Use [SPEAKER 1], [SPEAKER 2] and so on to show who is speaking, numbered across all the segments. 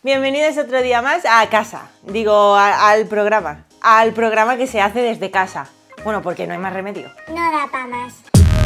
[SPEAKER 1] Bienvenidos otro día más a casa, digo al programa que se hace desde casa. Bueno, porque no hay más remedio.
[SPEAKER 2] No da pa' más.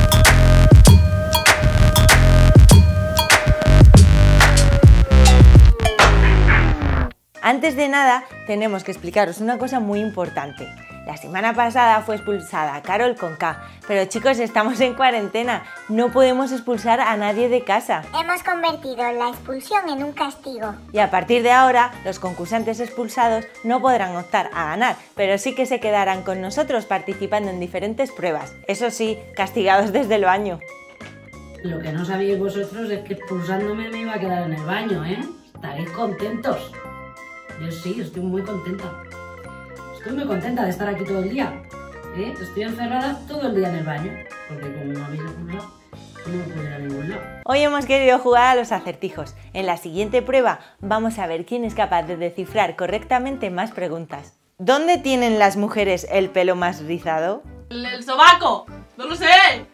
[SPEAKER 1] Antes de nada, tenemos que explicaros una cosa muy importante. La semana pasada fue expulsada Carol con K, pero chicos, estamos en cuarentena, no podemos expulsar a nadie de casa.
[SPEAKER 2] Hemos convertido la expulsión en un castigo.
[SPEAKER 1] Y a partir de ahora, los concursantes expulsados no podrán optar a ganar, pero sí que se quedarán con nosotros participando en diferentes pruebas. Eso sí, castigados desde el baño.
[SPEAKER 3] Lo que no sabíais vosotros es que expulsándome me iba a quedar en el baño, ¿eh? Estaréis contentos. Yo sí, estoy muy contenta. Estoy muy contenta de estar aquí todo el día. Estoy encerrada todo el día en el baño. Porque como no habéis expulsado, no puedo ir a ningún lado.
[SPEAKER 1] Hoy hemos querido jugar a los acertijos. En la siguiente prueba vamos a ver quién es capaz de descifrar correctamente más preguntas. ¿Dónde tienen las mujeres el pelo más rizado?
[SPEAKER 4] El sobaco. No lo sé.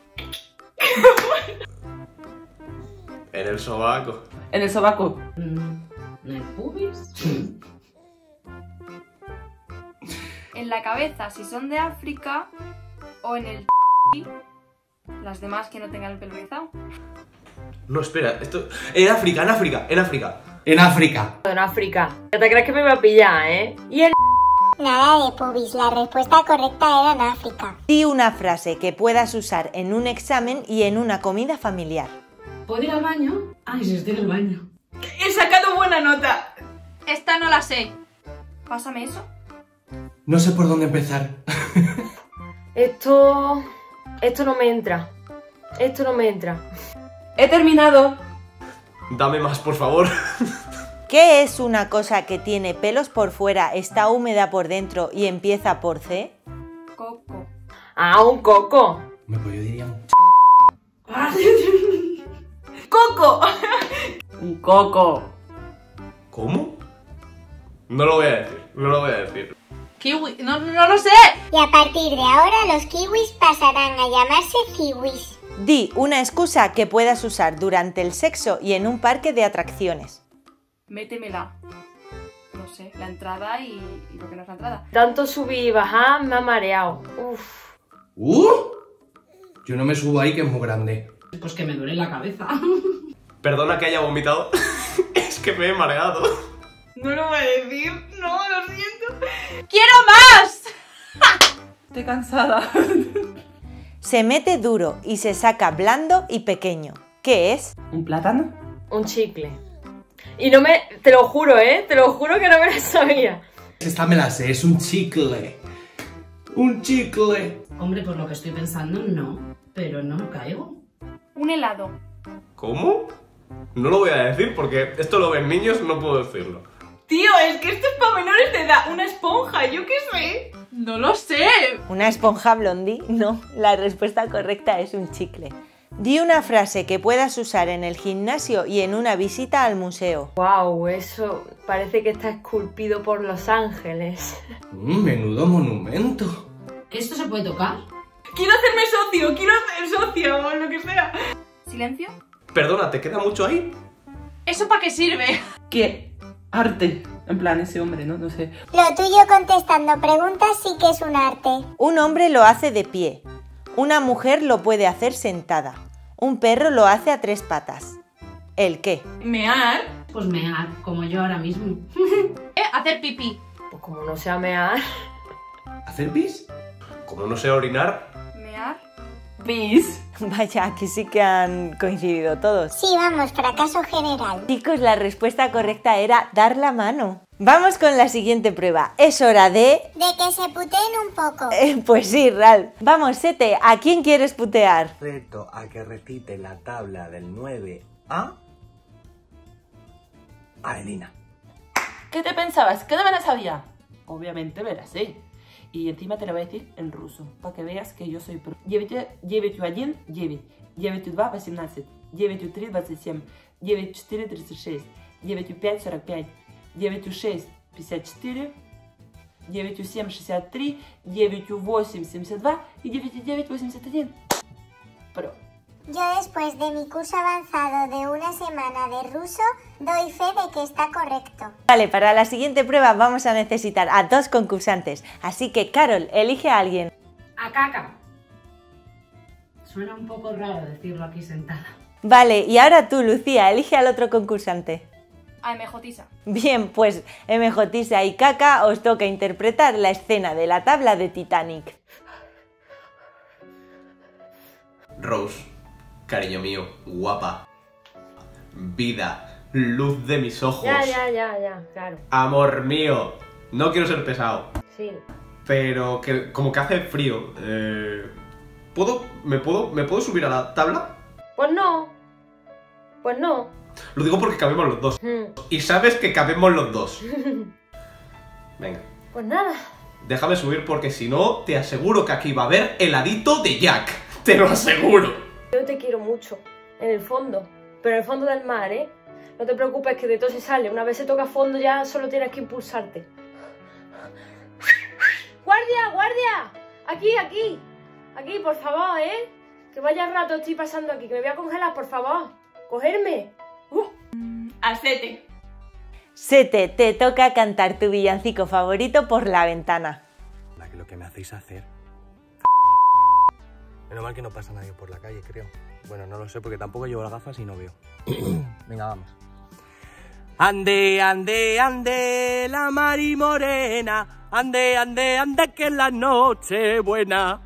[SPEAKER 5] En el sobaco.
[SPEAKER 4] En el sobaco.
[SPEAKER 3] ¿En el pubis?
[SPEAKER 6] En la cabeza si son de África o en el las demás que no tengan el pelo rizado.
[SPEAKER 5] No, espera, esto... En África.
[SPEAKER 7] En África.
[SPEAKER 8] En África. ¿Te crees que me iba a pillar, Y en...
[SPEAKER 2] Nada de pubis, la respuesta correcta era en África.
[SPEAKER 1] Di una frase que puedas usar en un examen y en una comida familiar.
[SPEAKER 3] ¿Puedo ir al baño? Ay, sí, estoy en el baño.
[SPEAKER 4] He sacado buena nota. Esta no la sé.
[SPEAKER 6] Pásame eso.
[SPEAKER 7] No sé por dónde empezar.
[SPEAKER 8] Esto no me entra. Esto no me entra.
[SPEAKER 4] He terminado.
[SPEAKER 5] Dame más, por favor.
[SPEAKER 1] ¿Qué es una cosa que tiene pelos por fuera, está húmeda por dentro y empieza por C?
[SPEAKER 6] Coco.
[SPEAKER 8] Ah, un coco.
[SPEAKER 7] Pues yo diría un...
[SPEAKER 4] ¡Coco! Un coco.
[SPEAKER 5] ¿Cómo? No lo voy a decir.
[SPEAKER 4] Kiwi. No lo sé.
[SPEAKER 2] Y a partir de ahora los kiwis pasarán a llamarse kiwis.
[SPEAKER 1] Di una excusa que puedas usar durante el sexo y en un parque de atracciones.
[SPEAKER 6] Métemela. No sé, la entrada y lo que no es la entrada.
[SPEAKER 8] Tanto subir y bajar me ha mareado.
[SPEAKER 7] Yo no me subo ahí, que es muy grande.
[SPEAKER 3] Pues que me duele la cabeza.
[SPEAKER 5] Perdona que haya vomitado. Es que me he mareado.
[SPEAKER 4] No lo voy a decir. No, lo siento. ¡Quiero más! Estoy cansada.
[SPEAKER 1] Se mete duro y se saca blando y pequeño. ¿Qué es?
[SPEAKER 4] ¿Un plátano?
[SPEAKER 8] Un chicle. Y no me... Te lo juro, Te lo juro que no me lo sabía.
[SPEAKER 7] Esta me la sé, es un chicle. Un chicle.
[SPEAKER 3] Hombre, pues lo que estoy pensando no, pero no caigo.
[SPEAKER 6] Un helado.
[SPEAKER 5] ¿Cómo? No lo voy a decir porque esto lo ven niños, no puedo decirlo.
[SPEAKER 4] Tío, es que esto es para menores de edad. Una esponja, yo qué sé. No lo sé.
[SPEAKER 1] ¿Una esponja blondie? No, la respuesta correcta es un chicle. Di una frase que puedas usar en el gimnasio y en una visita al museo.
[SPEAKER 8] Wow, eso parece que está esculpido por Los Ángeles.
[SPEAKER 7] Menudo monumento.
[SPEAKER 3] ¿Esto se puede tocar?
[SPEAKER 4] Quiero hacerme socio, quiero hacer socio o lo que sea.
[SPEAKER 6] ¿Silencio?
[SPEAKER 5] Perdona, ¿te queda mucho ahí?
[SPEAKER 4] ¿Eso para qué sirve? ¿Qué? Arte. En plan, ese hombre, ¿no? sé.
[SPEAKER 2] Lo tuyo contestando preguntas sí que es un arte.
[SPEAKER 1] Un hombre lo hace de pie. Una mujer lo puede hacer sentada. Un perro lo hace a 3 patas. ¿El qué?
[SPEAKER 4] ¿Mear?
[SPEAKER 3] Pues mear, como yo ahora mismo.
[SPEAKER 4] Hacer pipí.
[SPEAKER 8] Pues como no sea mear...
[SPEAKER 7] ¿Hacer pis?
[SPEAKER 5] Como no sé orinar.
[SPEAKER 6] Mear.
[SPEAKER 4] Pis.
[SPEAKER 1] Vaya, aquí sí que han coincidido todos.
[SPEAKER 2] Sí, vamos, fracaso general.
[SPEAKER 1] Chicos, la respuesta correcta era dar la mano. Vamos con la siguiente prueba. Es hora de...
[SPEAKER 2] De que se puteen un poco.
[SPEAKER 1] Pues sí, Ral. Vamos, Sete, ¿a quién quieres putear?
[SPEAKER 9] Reto a que recite la tabla del 9 a Elina.
[SPEAKER 4] ¿Qué te pensabas? ¿Que no me la sabía? Obviamente me la sé. Y encima te lo voy a decir en ruso, para que veas que yo soy pro. 9-1, 9. 9-2, 18. 9-3, 27. 9-4, 36. 9-5, 45. 9-6, 54. 9-7, 63. 9-8, 72. И 9-9, 81. Pro.
[SPEAKER 2] Yo después de mi curso avanzado de una semana de ruso, doy fe de que está correcto.
[SPEAKER 1] Vale, para la siguiente prueba vamos a necesitar a 2 concursantes, así que Carol, elige a alguien.
[SPEAKER 3] A Caca. Suena un poco raro decirlo aquí sentada.
[SPEAKER 1] Vale, y ahora tú, Lucía, elige al otro concursante.
[SPEAKER 6] A MJisa.
[SPEAKER 1] Bien, pues MJisa y Caca os toca interpretar la escena de la tabla de Titanic.
[SPEAKER 5] Rose, cariño mío, guapa, vida, luz de mis ojos.
[SPEAKER 8] Ya, claro.
[SPEAKER 5] Amor mío, no quiero ser pesado,
[SPEAKER 8] Sí.
[SPEAKER 5] pero que como que hace frío. ¿Me puedo subir a la tabla?
[SPEAKER 8] Pues no. Pues no.
[SPEAKER 5] Lo digo porque cabemos los dos. Y sabes que cabemos los dos. Venga.
[SPEAKER 8] Pues nada.
[SPEAKER 5] Déjame subir porque si no, te aseguro que aquí va a haber heladito de Jack. Te lo aseguro.
[SPEAKER 8] Yo te quiero mucho. En el fondo. Pero en el fondo del mar, ¿eh? No te preocupes que de todo se sale. Una vez se toca fondo ya solo tienes que impulsarte. ¡Guardia! ¡Guardia! Aquí. Aquí, por favor, ¿eh? Que vaya rato estoy pasando aquí. Que me voy a congelar, por favor. ¡Cogerme!
[SPEAKER 4] A Sete.
[SPEAKER 1] Sete, te toca cantar tu villancico favorito por la ventana.
[SPEAKER 9] Lo que me hacéis hacer. Menos mal que no pasa nadie por la calle, creo. Bueno, no lo sé porque tampoco llevo las gafas y no veo. Venga, vamos. Ande, ande, ande, la Mari Morena. Ande, ande, ande, que es la noche buena.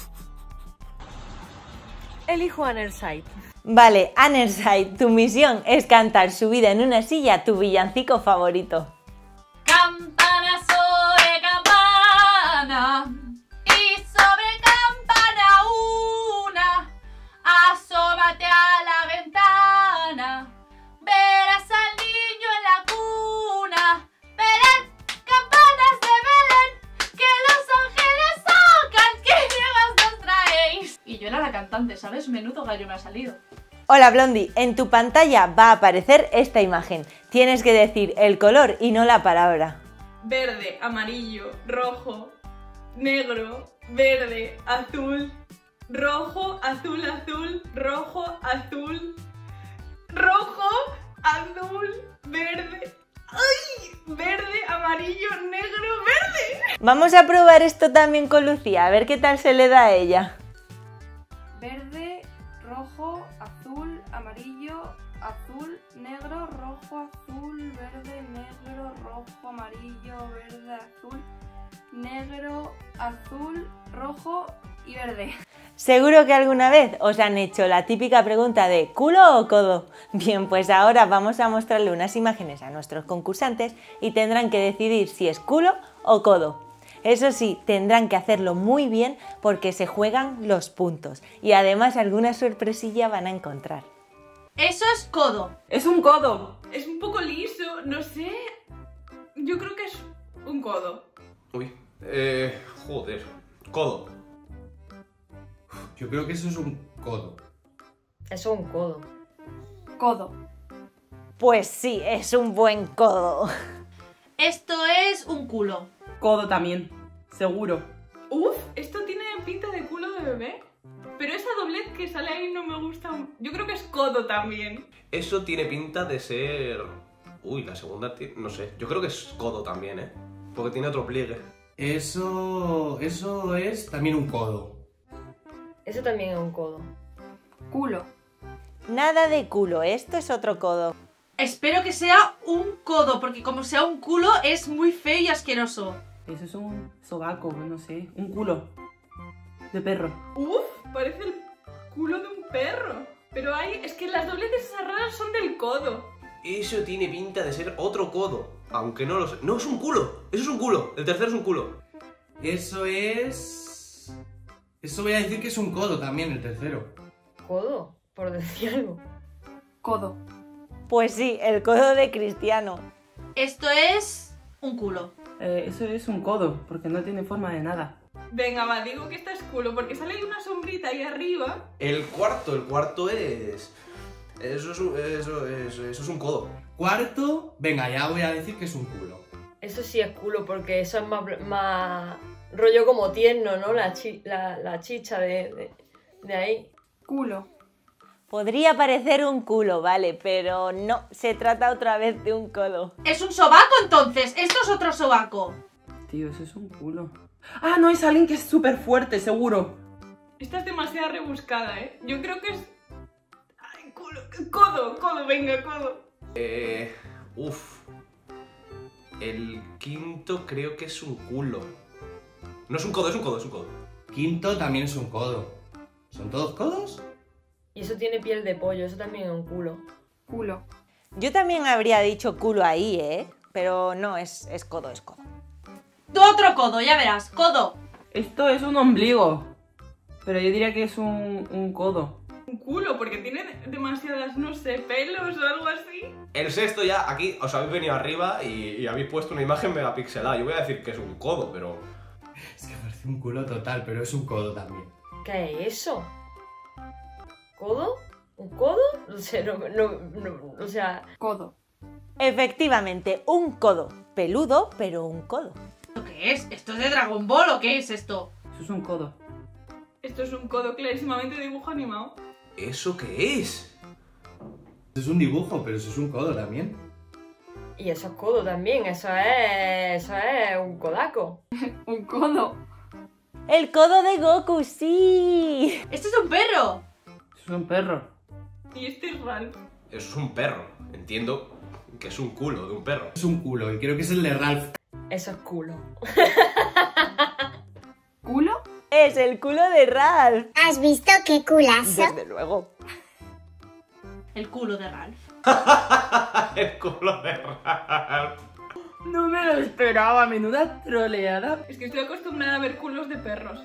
[SPEAKER 8] Elijo a Nerside.
[SPEAKER 1] Vale, Anerside, tu misión es cantar subida en una silla tu villancico favorito.
[SPEAKER 6] Campana sobre campana y sobre campana una. Asómate a la ventana, verás al niño en la cuna. Verás campanas de Belén que los ángeles tocan, que llevas nos traéis. Y yo era la cantante, ¿sabes? Menudo gallo me ha salido.
[SPEAKER 1] Hola Blondie, en tu pantalla va a aparecer esta imagen. Tienes que decir el color y no la palabra.
[SPEAKER 4] Verde, amarillo, rojo, negro, verde, azul, rojo, azul, azul, rojo, azul, rojo, azul, verde. ¡Ay! Verde, amarillo, negro, verde.
[SPEAKER 1] Vamos a probar esto también con Lucía, a ver qué tal se le da a ella.
[SPEAKER 6] Verde, rojo, azul, amarillo, azul, negro, rojo, azul, verde, negro, rojo, amarillo, verde, azul, negro, azul, rojo y verde.
[SPEAKER 1] Seguro que alguna vez os han hecho la típica pregunta de ¿culo o codo? Bien, pues ahora vamos a mostrarle unas imágenes a nuestros concursantes y tendrán que decidir si es culo o codo. Eso sí, tendrán que hacerlo muy bien porque se juegan los puntos y además alguna sorpresilla van a encontrar.
[SPEAKER 6] Eso es codo.
[SPEAKER 4] Es un codo. Es un poco liso, no sé. Yo creo que es un codo.
[SPEAKER 5] Uy, joder. Codo.
[SPEAKER 7] Yo creo que eso es un codo.
[SPEAKER 8] Eso es un codo.
[SPEAKER 6] Codo.
[SPEAKER 1] Pues sí, es un buen codo.
[SPEAKER 6] Esto es un culo.
[SPEAKER 4] Codo también, seguro.
[SPEAKER 10] Uf, esto tiene pinta de culo de bebé. Pero esa doblez que sale ahí no me gusta. Yo creo que es codo también.
[SPEAKER 5] Eso tiene pinta de ser... Uy, la segunda... No sé, yo creo que es codo también, ¿eh? Porque tiene otro pliegue.
[SPEAKER 7] Eso es también un codo.
[SPEAKER 8] Eso también es un codo.
[SPEAKER 6] Culo.
[SPEAKER 1] Nada de culo, esto es otro codo.
[SPEAKER 6] Espero que sea un codo, porque como sea un culo es muy feo y asqueroso.
[SPEAKER 4] Eso es un sobaco, no sé, un culo de perro.
[SPEAKER 10] Uf, parece el culo de un perro. Pero es que las dobleces esas raras son del codo.
[SPEAKER 5] Eso tiene pinta de ser otro codo. Aunque no lo sé. No, es un culo. Eso es un culo. El tercero es un culo.
[SPEAKER 7] Eso voy a decir que es un codo también, el tercero.
[SPEAKER 8] ¿Codo? Por decir algo.
[SPEAKER 6] Codo.
[SPEAKER 1] Pues sí, el codo de Cristiano.
[SPEAKER 6] Esto es un culo.
[SPEAKER 4] Eso es un codo, porque no tiene forma de nada.
[SPEAKER 10] Venga, va, digo que esta es culo, porque sale ahí una sombrita ahí arriba.
[SPEAKER 5] El cuarto es... Eso es un codo.
[SPEAKER 7] Cuarto, venga, ya voy a decir que es un culo.
[SPEAKER 8] Eso sí es culo, porque eso es más rollo como tierno, ¿no? La chicha de ahí.
[SPEAKER 6] Culo.
[SPEAKER 1] Podría parecer un culo, vale, pero no, se trata otra vez de un codo.
[SPEAKER 6] Es un sobaco entonces, esto es otro sobaco.
[SPEAKER 4] Tío, eso es un culo. Ah, no, es alguien que es súper fuerte, seguro.
[SPEAKER 10] Esta es demasiado rebuscada, ¿eh? Yo creo que es... Ay, culo, codo, venga, codo.
[SPEAKER 5] El quinto creo que es un culo. No es un codo, es un codo, es un codo.
[SPEAKER 9] Quinto también es un codo. ¿Son todos codos?
[SPEAKER 8] Y eso tiene piel de pollo, eso también es un culo.
[SPEAKER 10] Culo.
[SPEAKER 1] Yo también habría dicho culo ahí, ¿eh? Pero no, es codo, es codo.
[SPEAKER 6] Tú otro codo, ya verás, codo.
[SPEAKER 4] Esto es un ombligo. Pero yo diría que es un codo.
[SPEAKER 10] Un culo, porque tiene demasiadas, no sé, pelos o algo así.
[SPEAKER 5] El sexto ya, aquí os habéis venido arriba y habéis puesto una imagen megapixelada. Yo voy a decir que es un codo, pero...
[SPEAKER 9] Es que parece un culo total, pero es un codo también.
[SPEAKER 8] ¿Qué es eso? ¿Codo? ¿Un codo? No sé, o sea...
[SPEAKER 10] Codo.
[SPEAKER 1] Efectivamente, un codo. Peludo, pero un codo.
[SPEAKER 6] ¿Esto qué es? ¿Esto es de Dragon Ball o qué es esto?
[SPEAKER 4] Eso es un codo.
[SPEAKER 10] Esto es un codo clarísimamente de dibujo animado.
[SPEAKER 5] ¿Eso qué es?
[SPEAKER 9] Es un dibujo, pero eso es un codo también.
[SPEAKER 8] Y eso es codo también, eso es un codaco.
[SPEAKER 10] Un codo.
[SPEAKER 1] El codo de Goku, sí.
[SPEAKER 6] ¡Esto es un perro!
[SPEAKER 4] Eso es un perro.
[SPEAKER 10] Y este es Ralph.
[SPEAKER 5] Eso es un perro. Entiendo que es un culo de un perro.
[SPEAKER 9] Es un culo y creo que es el de Ralph.
[SPEAKER 8] Eso es culo.
[SPEAKER 10] ¿Culo?
[SPEAKER 1] Es el culo de Ralph.
[SPEAKER 2] ¿Has visto qué culazo?
[SPEAKER 1] Desde luego.
[SPEAKER 6] El culo de Ralph.
[SPEAKER 5] El culo de Ralph.
[SPEAKER 4] No me lo esperaba, menuda troleada.
[SPEAKER 10] Es que estoy acostumbrada a ver culos de perros.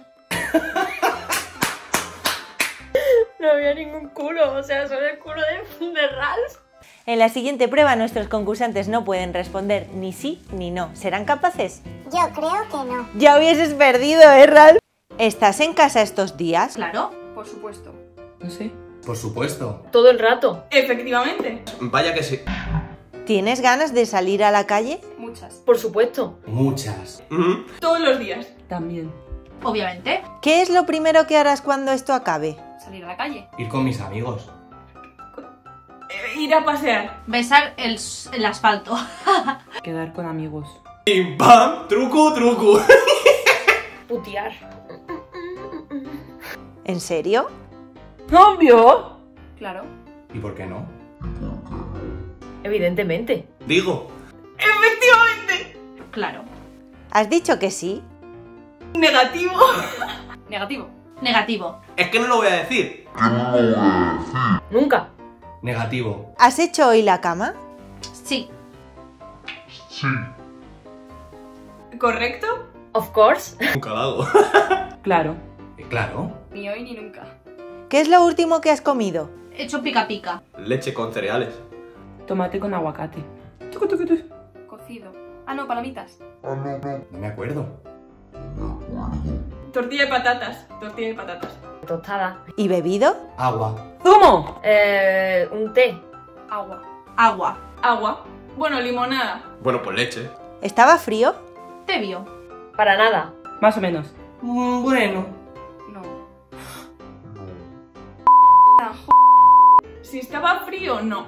[SPEAKER 8] No había ningún culo, o sea, solo el culo de Ralph.
[SPEAKER 1] En la siguiente prueba nuestros concursantes no pueden responder ni sí ni no. ¿Serán capaces?
[SPEAKER 2] Yo creo que no.
[SPEAKER 1] Ya hubieses perdido, Ralph? ¿Estás en casa estos días?
[SPEAKER 6] Claro.
[SPEAKER 10] Por supuesto.
[SPEAKER 4] No sé.
[SPEAKER 9] Por supuesto.
[SPEAKER 8] Todo el rato.
[SPEAKER 10] Efectivamente.
[SPEAKER 5] Vaya que sí.
[SPEAKER 1] ¿Tienes ganas de salir a la calle?
[SPEAKER 10] Muchas.
[SPEAKER 8] Por supuesto.
[SPEAKER 9] Muchas.
[SPEAKER 10] Todos los días.
[SPEAKER 4] También.
[SPEAKER 6] Obviamente.
[SPEAKER 1] ¿Qué es lo primero que harás cuando esto acabe?
[SPEAKER 10] Salir a la calle.
[SPEAKER 9] Ir con mis amigos.
[SPEAKER 10] Ir a pasear.
[SPEAKER 6] Besar el asfalto.
[SPEAKER 4] Quedar con amigos.
[SPEAKER 5] ¡Pim, pam! ¡Truco, truco!
[SPEAKER 8] Putear.
[SPEAKER 1] ¿En serio?
[SPEAKER 4] ¡Obvio!
[SPEAKER 10] Claro.
[SPEAKER 9] ¿Y por qué no?
[SPEAKER 8] Evidentemente.
[SPEAKER 5] Digo.
[SPEAKER 10] Efectivamente.
[SPEAKER 6] Claro.
[SPEAKER 1] ¿Has dicho que sí?
[SPEAKER 10] Negativo. Negativo.
[SPEAKER 6] Negativo.
[SPEAKER 5] Es que no lo voy a decir.
[SPEAKER 8] Nunca.
[SPEAKER 9] Negativo.
[SPEAKER 1] ¿Has hecho hoy la cama?
[SPEAKER 6] Sí.
[SPEAKER 10] ¿Correcto?
[SPEAKER 8] Of course.
[SPEAKER 5] Nunca lo hago.
[SPEAKER 4] Claro.
[SPEAKER 9] Claro.
[SPEAKER 10] Ni hoy ni nunca.
[SPEAKER 1] ¿Qué es lo último que has comido?
[SPEAKER 6] He hecho pica pica.
[SPEAKER 5] Leche con cereales.
[SPEAKER 4] Tomate con aguacate.
[SPEAKER 10] Cocido. Ah, no, palomitas.
[SPEAKER 9] No me acuerdo.
[SPEAKER 10] Tortilla de patatas. Tortilla de patatas.
[SPEAKER 8] Tostada.
[SPEAKER 1] ¿Y bebido?
[SPEAKER 9] Agua.
[SPEAKER 4] ¡Zumo!
[SPEAKER 8] Un té.
[SPEAKER 10] Agua.
[SPEAKER 6] Agua.
[SPEAKER 10] Agua. Bueno, limonada.
[SPEAKER 5] Bueno, pues leche.
[SPEAKER 1] ¿Estaba frío?
[SPEAKER 6] Tebio.
[SPEAKER 8] Para nada.
[SPEAKER 4] Más o menos.
[SPEAKER 9] Bueno.
[SPEAKER 10] No. Si estaba frío, no.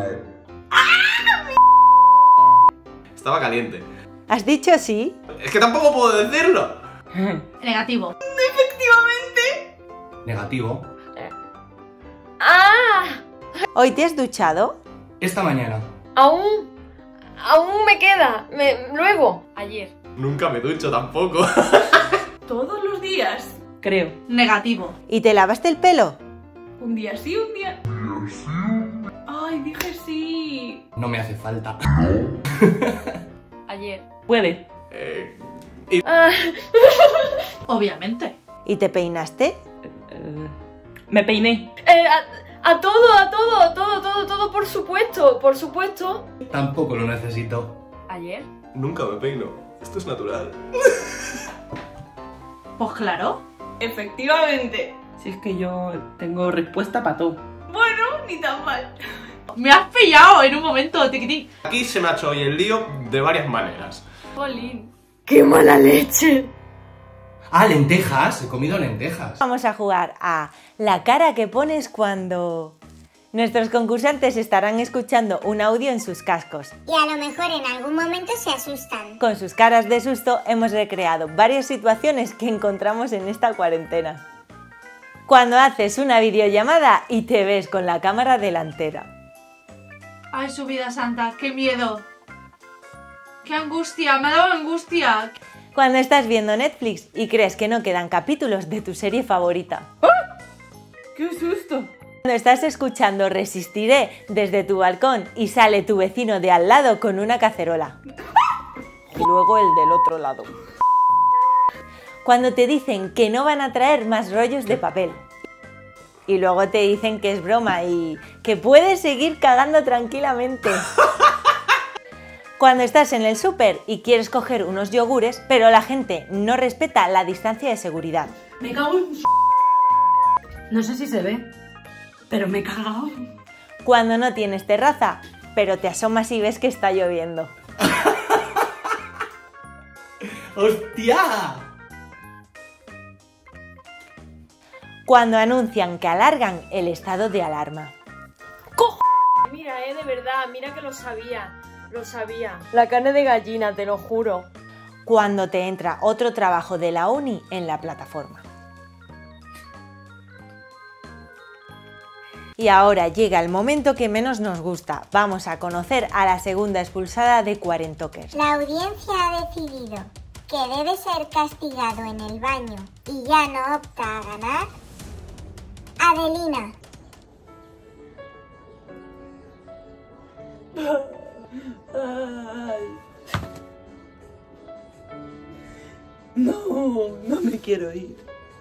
[SPEAKER 5] Estaba caliente.
[SPEAKER 1] ¿Has dicho sí?
[SPEAKER 5] Es que tampoco puedo decirlo.
[SPEAKER 6] Negativo.
[SPEAKER 10] Efectivamente.
[SPEAKER 9] Negativo.
[SPEAKER 8] ¡Ah!
[SPEAKER 1] ¿Hoy te has duchado?
[SPEAKER 9] Esta mañana.
[SPEAKER 8] Aún me queda. Luego.
[SPEAKER 10] Ayer.
[SPEAKER 5] Nunca me ducho tampoco.
[SPEAKER 10] Todos los días.
[SPEAKER 4] Creo.
[SPEAKER 6] Negativo.
[SPEAKER 1] ¿Y te lavaste el pelo?
[SPEAKER 10] Un día sí, un día. Ay, dije sí.
[SPEAKER 9] No me hace falta.
[SPEAKER 10] Ayer.
[SPEAKER 4] Puede.
[SPEAKER 6] Obviamente.
[SPEAKER 1] ¿Y te peinaste?
[SPEAKER 4] Me peiné.
[SPEAKER 8] Todo, por supuesto.
[SPEAKER 9] Tampoco lo necesito.
[SPEAKER 10] Ayer.
[SPEAKER 5] Nunca me peino. Esto es natural.
[SPEAKER 6] Pues claro.
[SPEAKER 10] Efectivamente.
[SPEAKER 4] Si es que yo tengo respuesta para todo.
[SPEAKER 10] Bueno, ni tan mal.
[SPEAKER 6] Me has pillado en un momento, tiquitín.
[SPEAKER 5] Aquí se me ha hecho hoy el lío de varias maneras.
[SPEAKER 10] Jolín.
[SPEAKER 8] ¡Qué mala leche!
[SPEAKER 9] Ah, lentejas. He comido lentejas.
[SPEAKER 1] Vamos a jugar a la cara que pones cuando... Nuestros concursantes estarán escuchando un audio en sus cascos.
[SPEAKER 2] Y a lo mejor en algún momento se asustan.
[SPEAKER 1] Con sus caras de susto hemos recreado varias situaciones que encontramos en esta cuarentena. Cuando haces una videollamada y te ves con la cámara delantera.
[SPEAKER 6] Ay, su vida santa, qué miedo. Qué angustia, me ha dado angustia.
[SPEAKER 1] Cuando estás viendo Netflix y crees que no quedan capítulos de tu serie favorita.
[SPEAKER 4] ¡Ah! ¡Qué susto!
[SPEAKER 1] Cuando estás escuchando Resistiré desde tu balcón y sale tu vecino de al lado con una cacerola. Y luego el del otro lado. Cuando te dicen que no van a traer más rollos de papel. Y luego te dicen que es broma y que puedes seguir cagando tranquilamente. Cuando estás en el súper y quieres coger unos yogures, pero la gente no respeta la distancia de seguridad.
[SPEAKER 3] Me cago en... No sé si se ve, pero me he cagado.
[SPEAKER 1] Cuando no tienes terraza, pero te asomas y ves que está lloviendo.
[SPEAKER 7] ¡Hostia!
[SPEAKER 1] Cuando anuncian que alargan el estado de alarma.
[SPEAKER 8] Mira, de verdad, mira que lo sabía. Lo sabía. La carne de gallina, te lo juro.
[SPEAKER 1] Cuando te entra otro trabajo de la uni en la plataforma. Y ahora llega el momento que menos nos gusta. Vamos a conocer a la segunda expulsada de Cuarentokers.
[SPEAKER 2] La audiencia ha decidido que debe ser castigado en el baño y ya no opta a ganar Adelina.
[SPEAKER 4] No me quiero ir.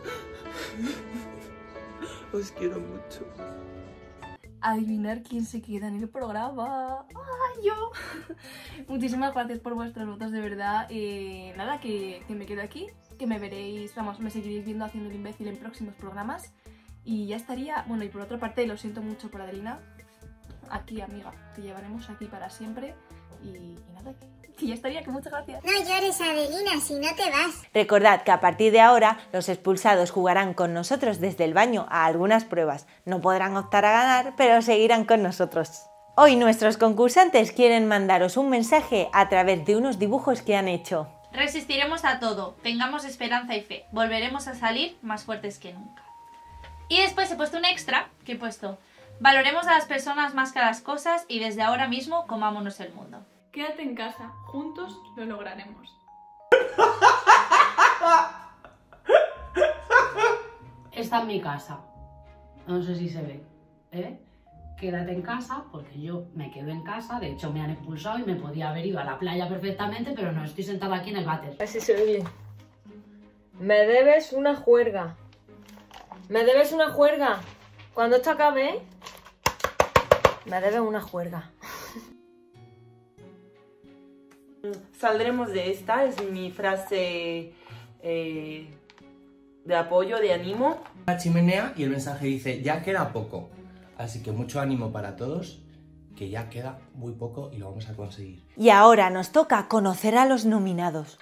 [SPEAKER 4] Os quiero mucho.
[SPEAKER 11] Adivinar quién se queda en el programa. ¡Ay, yo! Muchísimas gracias por vuestros votos, de verdad. Nada, que me quedo aquí, que me veréis, vamos, me seguiréis viendo haciendo el imbécil en próximos programas. Y ya estaría. Bueno, y por otra parte, lo siento mucho por Adelina. Aquí, amiga, te llevaremos aquí para siempre. Y nada, que ya estaría, que muchas gracias.
[SPEAKER 2] No llores, Adelina, si no te vas.
[SPEAKER 1] Recordad que a partir de ahora los expulsados jugarán con nosotros desde el baño a algunas pruebas. No podrán optar a ganar, pero seguirán con nosotros. Hoy nuestros concursantes quieren mandaros un mensaje a través de unos dibujos que han hecho.
[SPEAKER 6] Resistiremos a todo, tengamos esperanza y fe. Volveremos a salir más fuertes que nunca. Y después he puesto un extra que he puesto: valoremos a las personas más que a las cosas y desde ahora mismo comámonos el mundo.
[SPEAKER 10] Quédate en casa, juntos lo lograremos.
[SPEAKER 3] Está en mi casa. No sé si se ve, ¿eh? Quédate en casa, porque yo me quedo en casa. De hecho, me han expulsado y me podía haber ido a la playa perfectamente, pero no, estoy sentada aquí en el váter.
[SPEAKER 8] Así se ve bien. Me debes una juerga. Me debes una juerga. Cuando esto acabe, me debes una juerga.
[SPEAKER 4] Saldremos de esta, es mi frase de apoyo, de ánimo.
[SPEAKER 9] La chimenea y el mensaje dice: ya queda poco. Así que mucho ánimo para todos, que ya queda muy poco y lo vamos a conseguir.
[SPEAKER 1] Y ahora nos toca conocer a los nominados.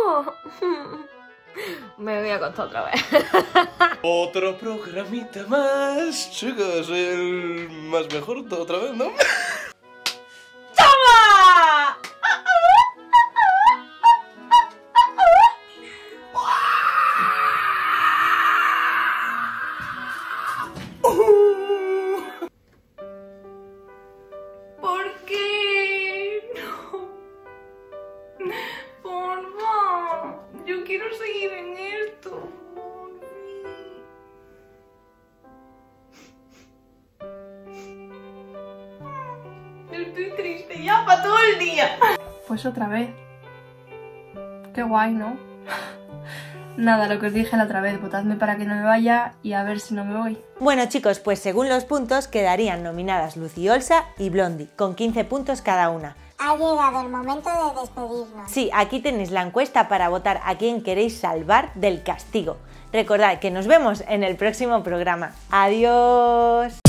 [SPEAKER 8] Me voy a acostar otra vez.
[SPEAKER 7] Otro programita más, chicos, el más mejor otra vez, ¿no?
[SPEAKER 10] ¿Por qué? No. Porfa. Yo quiero seguir en esto. Estoy triste ya para todo el día.
[SPEAKER 11] Pues otra vez. Qué guay, ¿no? Nada, lo que os dije la otra vez, votadme para que no me vaya y a ver si no me voy.
[SPEAKER 1] Bueno chicos, pues según los puntos quedarían nominadas Lucy Olsa y Blondie, con 15 puntos cada una.
[SPEAKER 2] Ha llegado el momento de despedirnos.
[SPEAKER 1] Sí, aquí tenéis la encuesta para votar a quién queréis salvar del castigo. Recordad que nos vemos en el próximo programa. ¡Adiós!